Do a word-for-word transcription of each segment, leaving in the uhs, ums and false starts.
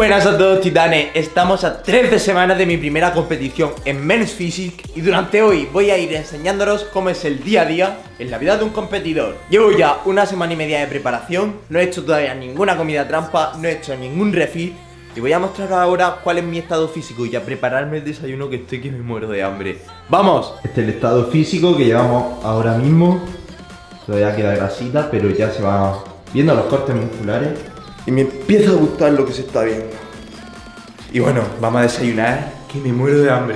buenas a todos, titanes. Estamos a trece semanas de mi primera competición en Men's Physique y durante hoy voy a ir enseñándoos cómo es el día a día en la vida de un competidor. Llevo ya una semana y media de preparación, no he hecho todavía ninguna comida trampa, no he hecho ningún refit y voy a mostraros ahora cuál es mi estado físico y a prepararme el desayuno, que estoy que me muero de hambre. ¡Vamos! Este es el estado físico que llevamos ahora mismo. Todavía queda grasita, pero ya se va viendo los cortes musculares. Y me empieza a gustar lo que se está viendo. Y bueno, vamos a desayunar, que me muero de hambre.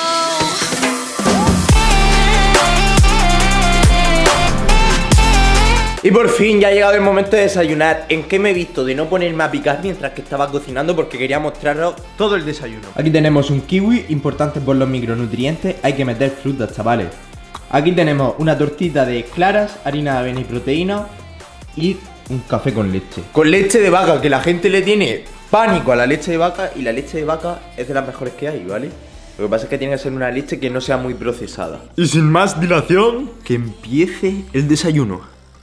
Y por fin ya ha llegado el momento de desayunar. ¿En qué me he visto? De no ponerme a picar mientras que estaba cocinando, porque quería mostraros todo el desayuno. Aquí tenemos un kiwi, importante por los micronutrientes. Hay que meter frutas, chavales. Aquí tenemos una tortita de claras, harina de avena y proteína y un café con leche. Con leche de vaca, que la gente le tiene pánico a la leche de vaca, y la leche de vaca es de las mejores que hay, ¿vale? Lo que pasa es que tiene que ser una leche que no sea muy procesada. Y sin más dilación, que empiece el desayuno.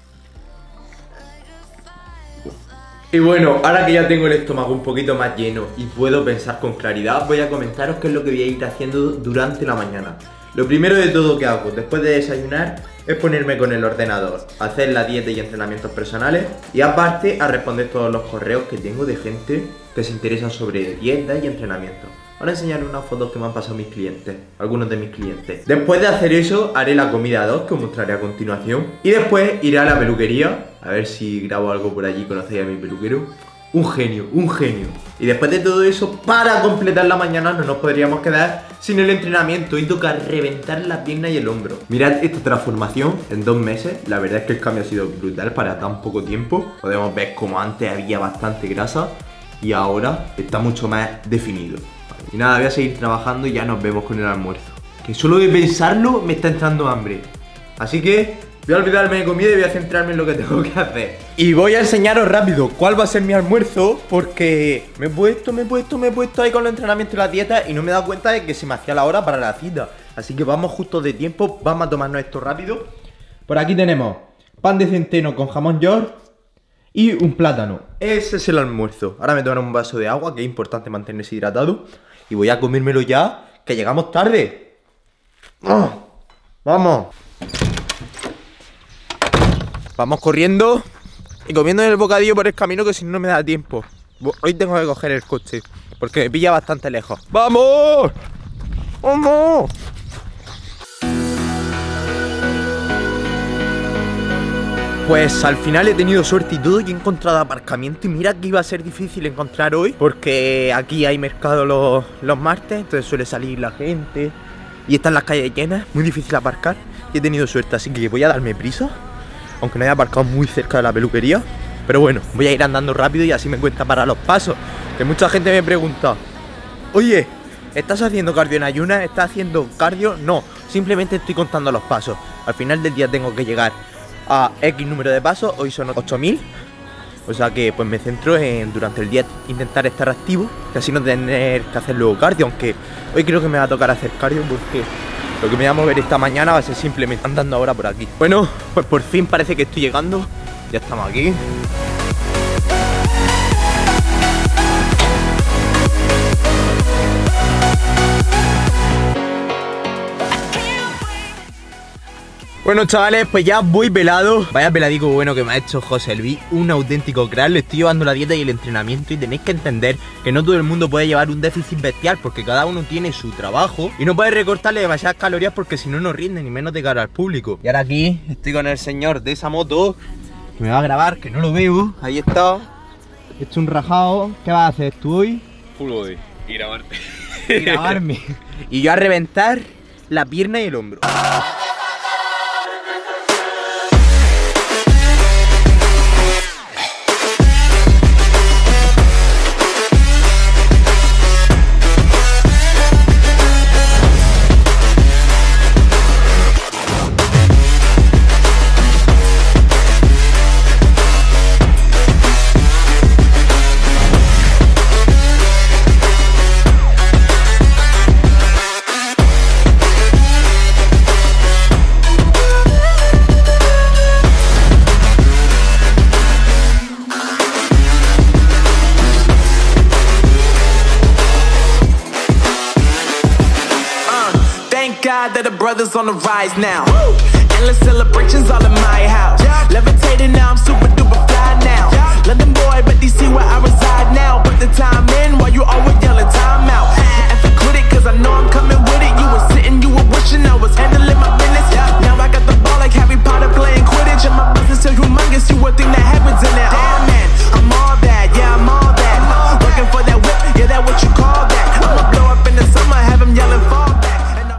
Y bueno, ahora que ya tengo el estómago un poquito más lleno y puedo pensar con claridad, voy a comentaros qué es lo que voy a ir haciendo durante la mañana. Lo primero de todo que hago después de desayunar es ponerme con el ordenador, hacer la dieta y entrenamientos personales y aparte a responder todos los correos que tengo de gente que se interesa sobre dieta y entrenamiento. Ahora enseñaré unas fotos que me han pasado mis clientes, algunos de mis clientes. Después de hacer eso haré la comida dos, que os mostraré a continuación, y después iré a la peluquería, a ver si grabo algo por allí. ¿Conocéis a mi peluquero? Un genio, un genio. Y después de todo eso, para completar la mañana, no nos podríamos quedar sin el entrenamiento y toca reventar la pierna y el hombro. Mirad esta transformación en dos meses. La verdad es que el cambio ha sido brutal para tan poco tiempo. Podemos ver como antes había bastante grasa y ahora está mucho más definido. Y nada, voy a seguir trabajando y ya nos vemos con el almuerzo, que solo de pensarlo me está entrando hambre. Así que voy a olvidarme de comida y voy a centrarme en lo que tengo que hacer. Y voy a enseñaros rápido cuál va a ser mi almuerzo, porque me he puesto, me he puesto, me he puesto ahí con los entrenamientos y la dieta y no me he dado cuenta de que se me hacía la hora para la cita. Así que vamos justo de tiempo, vamos a tomarnos esto rápido. Por aquí tenemos pan de centeno con jamón york y un plátano. Ese es el almuerzo. Ahora me tomaré un vaso de agua, que es importante mantenerse hidratado, y voy a comérmelo ya, que llegamos tarde. ¡Oh! ¡Vamos! Vamos corriendo y comiendo el bocadillo por el camino, que si no, no me da tiempo. Hoy tengo que coger el coche porque me pilla bastante lejos. ¡Vamos! ¡Vamos! Pues al final he tenido suerte y todo, y he encontrado aparcamiento. Y mira que iba a ser difícil encontrar hoy, porque aquí hay mercado los, los martes, entonces suele salir la gente y están las calles llenas, muy difícil aparcar. Y he tenido suerte, así que voy a darme prisa, aunque no haya aparcado muy cerca de la peluquería. Pero bueno, voy a ir andando rápido y así me cuenta para los pasos. Que mucha gente me pregunta: oye, ¿estás haciendo cardio en ayunas? ¿Estás haciendo cardio? No, simplemente estoy contando los pasos. Al final del día tengo que llegar a X número de pasos, hoy son ocho mil. O sea que pues me centro en durante el día intentar estar activo, y así no tener que hacer luego cardio. Aunque hoy creo que me va a tocar hacer cardio, porque lo que me voy a mover esta mañana va a ser simplemente andando ahora por aquí. Bueno, pues por fin parece que estoy llegando. Ya estamos aquí. Bueno, chavales, pues ya voy pelado. Vaya peladico bueno que me ha hecho José Luis, un auténtico crack. Le estoy llevando la dieta y el entrenamiento, y tenéis que entender que no todo el mundo puede llevar un déficit bestial, porque cada uno tiene su trabajo y no puede recortarle demasiadas calorías, porque si no, no rinde, ni menos de cara al público. Y ahora aquí estoy con el señor de esa moto, que me va a grabar, que no lo veo. Ahí está, he hecho un rajado. ¿Qué vas a hacer tú hoy? Full body. Y grabarte. Y grabarme. Y yo a reventar la pierna y el hombro. brothers on the rise now. Woo! Endless celebrations all in my house. Levitating now, I'm super duper fly now. London boy, but D C where I reside now. Put the time in while you always yelling time out. And for quit it, cause I know I'm coming with it. You were sitting, you were wishing I was handling my business. Now I got the ball like Harry Potter playing Quidditch. And my business so humongous, you would think that happens in it. Oh man, I'm all that, yeah, I'm all that. Looking for that whip, yeah, that what you call that. I'ma blow up in the summer, have him yelling fall back.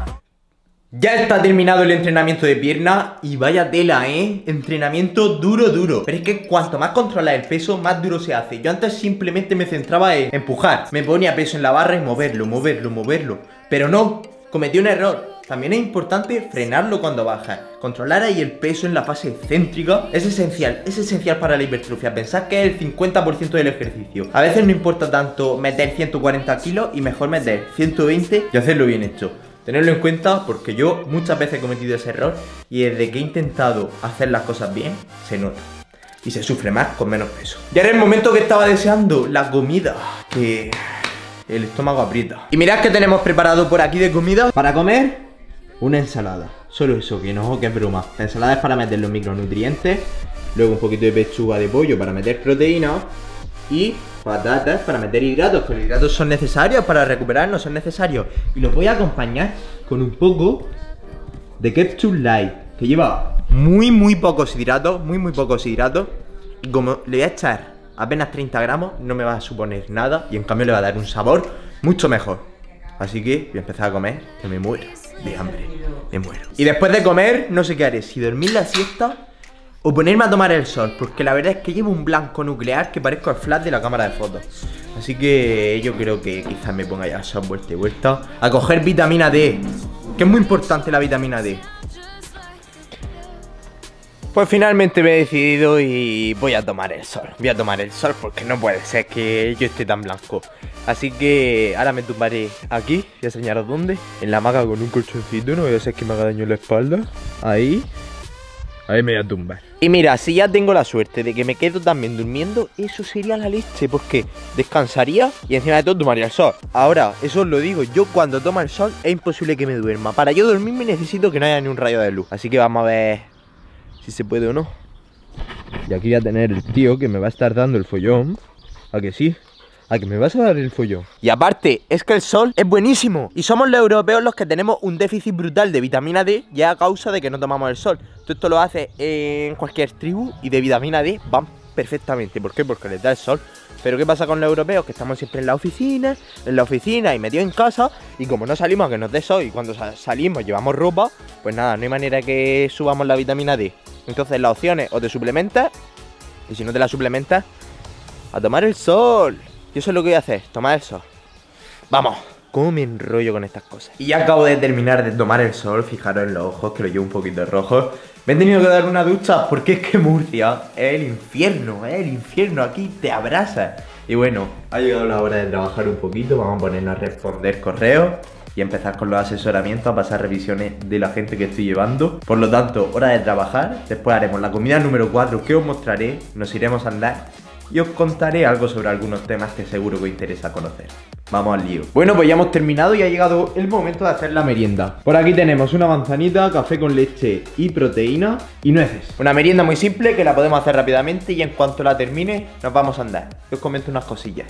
Ya está terminado el entrenamiento de pierna y vaya tela, ¿eh? Entrenamiento duro, duro. Pero es que cuanto más controlas el peso, más duro se hace. Yo antes simplemente me centraba en empujar. Me ponía peso en la barra y moverlo, moverlo, moverlo. Pero no, cometí un error. También es importante frenarlo cuando bajas. Controlar ahí el peso en la fase céntrica es esencial, es esencial para la hipertrofia. Pensad que es el cincuenta por ciento del ejercicio. A veces no importa tanto meter ciento cuarenta kilos y mejor meter ciento veinte y hacerlo bien hecho. Tenedlo en cuenta porque yo muchas veces he cometido ese error y desde que he intentado hacer las cosas bien, se nota. Y se sufre más con menos peso. Ya era el momento que estaba deseando, la comida, que el estómago aprieta. Y mirad que tenemos preparado por aquí de comida. Para comer, una ensalada. Solo eso, que no, que es broma. La ensalada es para meter los micronutrientes. Luego un poquito de pechuga de pollo para meter proteína. Y patatas para meter hidratos, que los hidratos son necesarios para recuperarnos, son necesarios. Y los voy a acompañar con un poco de ketchup light, que lleva muy muy pocos hidratos, muy muy pocos hidratos. Y como le voy a echar apenas treinta gramos, no me va a suponer nada. Y en cambio le va a dar un sabor mucho mejor. Así que voy a empezar a comer, que me muero de hambre, me muero. Y después de comer, no sé qué haré, si dormir la siesta o ponerme a tomar el sol, porque la verdad es que llevo un blanco nuclear que parezco el flash de la cámara de fotos. Así que yo creo que quizás me ponga ya a echar vuelta y vuelta a coger vitamina D, que es muy importante la vitamina D. Pues finalmente me he decidido y voy a tomar el sol. Voy a tomar el sol porque no puede ser que yo esté tan blanco. Así que ahora me tumbaré aquí, voy a enseñaros dónde. En la hamaca con un colchoncito, no voy a hacer que me haga daño en la espalda. Ahí. Ahí me voy a tumbar. Y mira, si ya tengo la suerte de que me quedo también durmiendo, eso sería la leche, porque descansaría y encima de todo tomaría el sol. Ahora, eso os lo digo, yo cuando tomo el sol es imposible que me duerma. Para yo dormirme necesito que no haya ni un rayo de luz. Así que vamos a ver si se puede o no. Y aquí voy a tener el tío que me va a estar dando el follón. ¿A que sí? ¿A que me vas a dar el follón? Y aparte, es que el sol es buenísimo. Y somos los europeos los que tenemos un déficit brutal de vitamina D, ya a causa de que no tomamos el sol. Tú esto lo haces en cualquier tribu y de vitamina D van perfectamente. ¿Por qué? Porque les da el sol. Pero ¿qué pasa con los europeos? Que estamos siempre en la oficina, en la oficina y metidos en casa. Y como no salimos a que nos dé sol y cuando salimos llevamos ropa, pues nada, no hay manera que subamos la vitamina D. Entonces la opción es o te suplementas, y si no te la suplementas, a tomar el sol. Yo eso es lo que voy a hacer, tomar el sol. Vamos, cómo me enrollo con estas cosas. Y ya acabo de terminar de tomar el sol. Fijaros en los ojos, que lo llevo un poquito rojo. Me he tenido que dar una ducha porque es que Murcia es el infierno, es el infierno, aquí te abrasa. Y bueno, ha llegado la hora de trabajar un poquito. Vamos a ponernos a responder correos y empezar con los asesoramientos, a pasar revisiones de la gente que estoy llevando. Por lo tanto, hora de trabajar. Después haremos la comida número cuatro, que os mostraré. Nos iremos a andar y os contaré algo sobre algunos temas que seguro que os interesa conocer. Vamos al lío. Bueno, pues ya hemos terminado y ha llegado el momento de hacer la merienda. Por aquí tenemos una manzanita, café con leche y proteína y nueces. Una merienda muy simple que la podemos hacer rápidamente y en cuanto la termine nos vamos a andar. Os comento unas cosillas.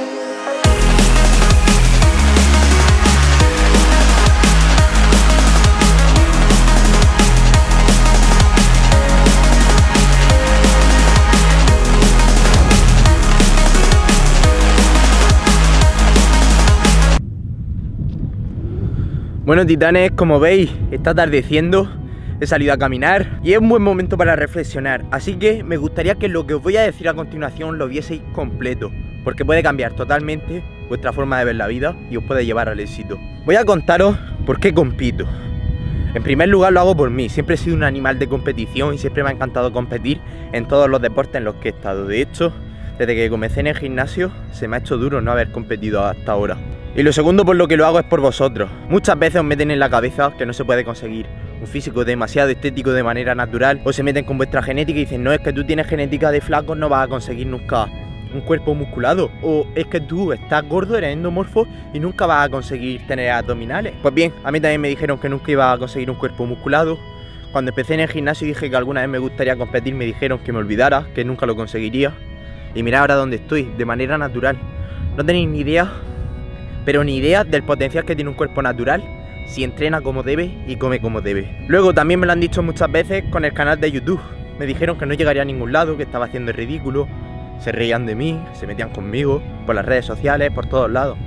Bueno, titanes, como veis, está atardeciendo, he salido a caminar y es un buen momento para reflexionar. Así que me gustaría que lo que os voy a decir a continuación lo vieseis completo, porque puede cambiar totalmente vuestra forma de ver la vida y os puede llevar al éxito. Voy a contaros por qué compito. En primer lugar lo hago por mí, siempre he sido un animal de competición y siempre me ha encantado competir en todos los deportes en los que he estado. De hecho, desde que comencé en el gimnasio se me ha hecho duro no haber competido hasta ahora. Y lo segundo por lo que lo hago es por vosotros. Muchas veces os meten en la cabeza que no se puede conseguir un físico demasiado estético de manera natural, o se meten con vuestra genética y dicen, no, es que tú tienes genética de flaco, no vas a conseguir nunca un cuerpo musculado? ¿O es que tú estás gordo, eres endomorfo y nunca vas a conseguir tener abdominales? Pues bien, a mí también me dijeron que nunca iba a conseguir un cuerpo musculado. Cuando empecé en el gimnasio y dije que alguna vez me gustaría competir, me dijeron que me olvidara, que nunca lo conseguiría. Y mirad ahora dónde estoy, de manera natural. No tenéis ni idea, pero ni idea del potencial que tiene un cuerpo natural si entrena como debe y come como debe. Luego también me lo han dicho muchas veces con el canal de YouTube. Me dijeron que no llegaría a ningún lado, que estaba haciendo el ridículo. Se reían de mí, se metían conmigo, por las redes sociales, por todos lados.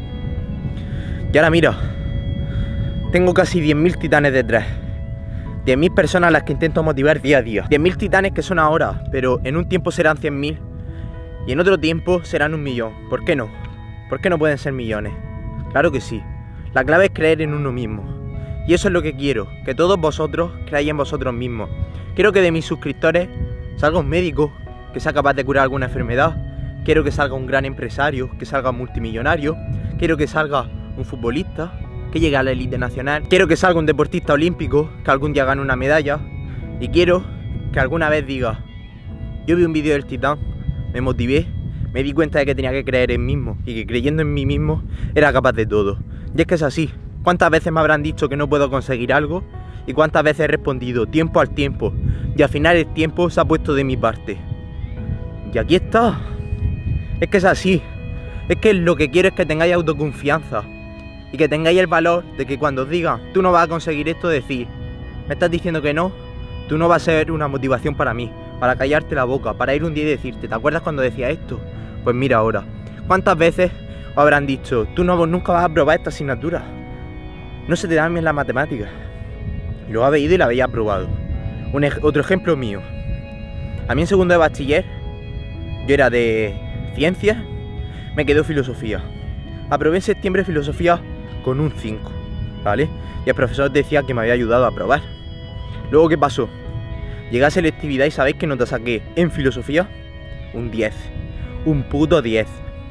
Y ahora mira, tengo casi diez mil titanes detrás. diez mil personas a las que intento motivar día a día. diez mil titanes que son ahora, pero en un tiempo serán cien mil. Y en otro tiempo serán un millón. ¿Por qué no? ¿Por qué no pueden ser millones? Claro que sí. La clave es creer en uno mismo. Y eso es lo que quiero, que todos vosotros creáis en vosotros mismos. Quiero que de mis suscriptores salga un médico que sea capaz de curar alguna enfermedad. Quiero que salga un gran empresario, que salga un multimillonario. Quiero que salga un futbolista que llegue a la élite nacional. Quiero que salga un deportista olímpico que algún día gane una medalla. Y quiero que alguna vez diga: yo vi un vídeo del Titán, me motivé, me di cuenta de que tenía que creer en mí mismo y que creyendo en mí mismo era capaz de todo. Y es que es así. ¿Cuántas veces me habrán dicho que no puedo conseguir algo? Y cuántas veces he respondido tiempo al tiempo. Y al final el tiempo se ha puesto de mi parte. Y aquí está. Es que es así. Es que lo que quiero es que tengáis autoconfianza. Y que tengáis el valor de que cuando os digan tú no vas a conseguir esto, decir: me estás diciendo que no, tú no vas a ser una motivación para mí, para callarte la boca, para ir un día y decirte: ¿te acuerdas cuando decía esto? Pues mira ahora. ¿Cuántas veces os habrán dicho: tú no, nunca vas a aprobar esta asignatura, no se te dan bien las matemáticas? Y lo habéis ido y la habéis aprobado. Un ej otro ejemplo mío. A mí en segundo de bachiller, yo era de ciencias, me quedó filosofía. Aprobé en septiembre filosofía con un cinco, ¿vale? Y el profesor decía que me había ayudado a aprobar. Luego, ¿qué pasó? Llegué a selectividad y ¿sabéis qué nota saqué en filosofía? Un diez. Un puto diez.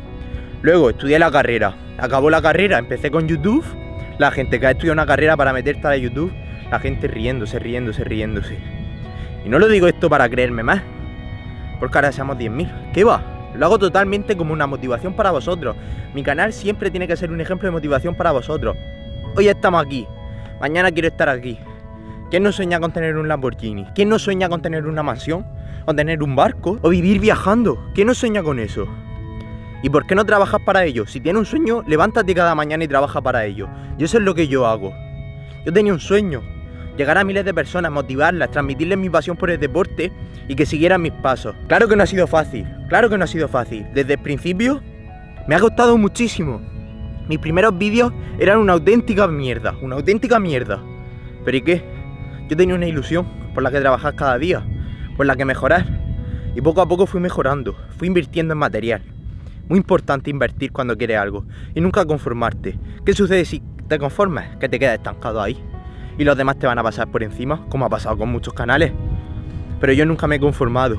Luego estudié la carrera. Acabó la carrera, empecé con YouTube. La gente que ha estudiado una carrera para meterte a YouTube, la gente riéndose, riéndose, riéndose. Y no lo digo esto para creerme más, porque ahora seamos diez mil. ¿Qué va? Lo hago totalmente como una motivación para vosotros. Mi canal siempre tiene que ser un ejemplo de motivación para vosotros. Hoy estamos aquí, mañana quiero estar aquí. ¿Quién no sueña con tener un Lamborghini? ¿Quién no sueña con tener una mansión? ¿O tener un barco? ¿O vivir viajando? ¿Quién no sueña con eso? ¿Y por qué no trabajas para ello? Si tienes un sueño, levántate cada mañana y trabaja para ello. Y eso es lo que yo hago. Yo tenía un sueño: llegar a miles de personas, motivarlas, transmitirles mi pasión por el deporte y que siguieran mis pasos. Claro que no ha sido fácil, claro que no ha sido fácil. Desde el principio me ha costado muchísimo. Mis primeros vídeos eran una auténtica mierda, una auténtica mierda. ¿Pero y qué? Yo tenía una ilusión por la que trabajar cada día, por la que mejorar. Y poco a poco fui mejorando, fui invirtiendo en material. Muy importante invertir cuando quieres algo y nunca conformarte. ¿Qué sucede si te conformas? Que te quedas estancado ahí y los demás te van a pasar por encima, como ha pasado con muchos canales. Pero yo nunca me he conformado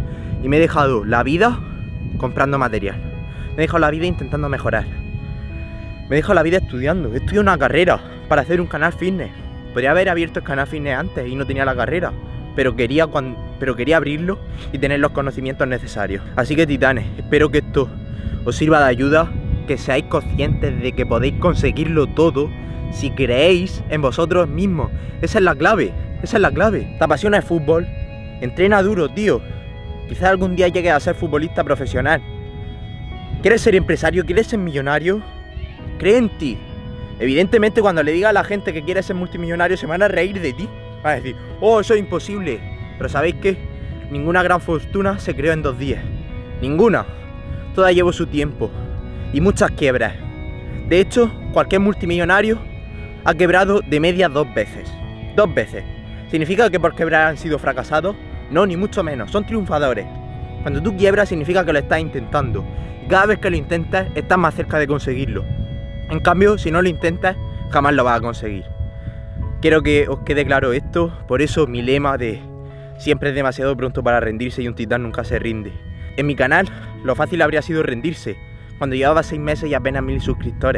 y me he dejado la vida comprando material. Me he dejado la vida intentando mejorar. Me he dejado la vida estudiando. He estudiado una carrera para hacer un canal fitness. Podría haber abierto el canal fitness antes y no tenía la carrera, pero quería, cuando, pero quería abrirlo y tener los conocimientos necesarios. Así que titanes, espero que esto os sirva de ayuda, que seáis conscientes de que podéis conseguirlo todo si creéis en vosotros mismos. Esa es la clave, esa es la clave. ¿Te apasiona el fútbol? Entrena duro, tío. Quizás algún día llegues a ser futbolista profesional. ¿Quieres ser empresario? ¿Quieres ser millonario? Cree en ti. Evidentemente, cuando le diga a la gente que quiere ser multimillonario, se van a reír de ti. Van a decir: oh, eso es imposible. Pero ¿sabéis qué? Ninguna gran fortuna se creó en dos días. Ninguna. Toda llevó su tiempo y muchas quiebras. De hecho, cualquier multimillonario ha quebrado de media dos veces. Dos veces. ¿Significa que por quebrar han sido fracasados? No, ni mucho menos. Son triunfadores. Cuando tú quiebras significa que lo estás intentando. Y cada vez que lo intentas, estás más cerca de conseguirlo. En cambio, si no lo intentas, jamás lo vas a conseguir. Quiero que os quede claro esto. Por eso mi lema de siempre es demasiado pronto para rendirse y un titán nunca se rinde. En mi canal, lo fácil habría sido rendirse, cuando llevaba seis meses y apenas mil suscriptores.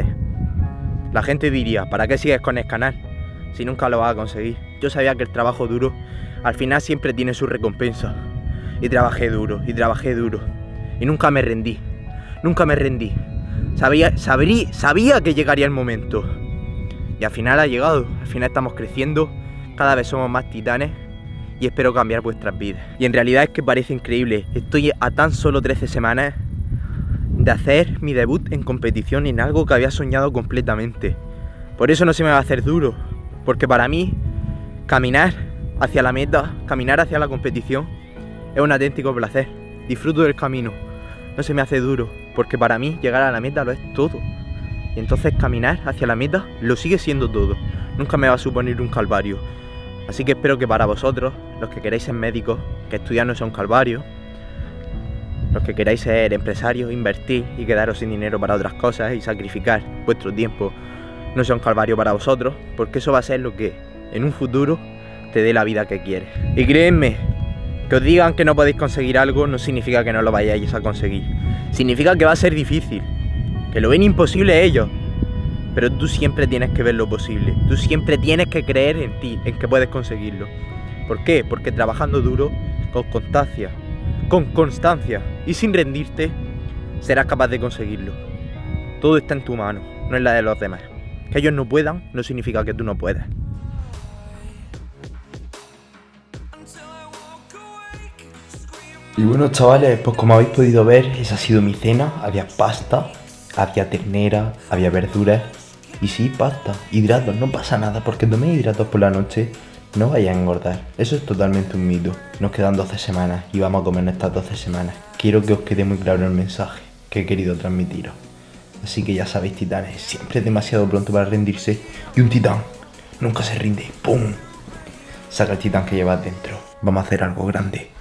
La gente diría: ¿para qué sigues con el canal si nunca lo vas a conseguir? Yo sabía que el trabajo duro al final siempre tiene su recompensa. Y trabajé duro, y trabajé duro. Y nunca me rendí. nunca me rendí. Sabía, sabrí, sabía que llegaría el momento. Y al final ha llegado. Al final estamos creciendo. Cada vez somos más titanes. Y espero cambiar vuestras vidas. Y en realidad es que parece increíble. Estoy a tan solo trece semanas de hacer mi debut en competición en algo que había soñado completamente. Por eso no se me va a hacer duro. Porque para mí, caminar hacia la meta, caminar hacia la competición, es un auténtico placer. Disfruto del camino. No se me hace duro. Porque para mí llegar a la meta lo es todo. Y entonces caminar hacia la meta lo sigue siendo todo. Nunca me va a suponer un calvario. Así que espero que para vosotros, los que queráis ser médicos, que estudiar no sea un calvario. Los que queráis ser empresarios, invertir y quedaros sin dinero para otras cosas y sacrificar vuestro tiempo, no sea un calvario para vosotros. Porque eso va a ser lo que en un futuro te dé la vida que quieres. Y créanme, que os digan que no podéis conseguir algo no significa que no lo vayáis a conseguir. Significa que va a ser difícil, que lo ven imposible ellos, pero tú siempre tienes que ver lo posible. Tú siempre tienes que creer en ti, en que puedes conseguirlo. ¿Por qué? Porque trabajando duro, con constancia, con constancia y sin rendirte, serás capaz de conseguirlo. Todo está en tu mano, no en la de los demás. Que ellos no puedan no significa que tú no puedas. Y bueno, chavales, pues como habéis podido ver, esa ha sido mi cena. Había pasta, había ternera, había verduras. Y sí, pasta, hidratos, no pasa nada, porque tomé hidratos por la noche, no vaya a engordar. Eso es totalmente un mito. Nos quedan doce semanas y vamos a comer estas doce semanas. Quiero que os quede muy claro el mensaje que he querido transmitiros. Así que ya sabéis, titanes, siempre es demasiado pronto para rendirse. Y un titán nunca se rinde. ¡Pum! Saca el titán que llevas dentro. Vamos a hacer algo grande.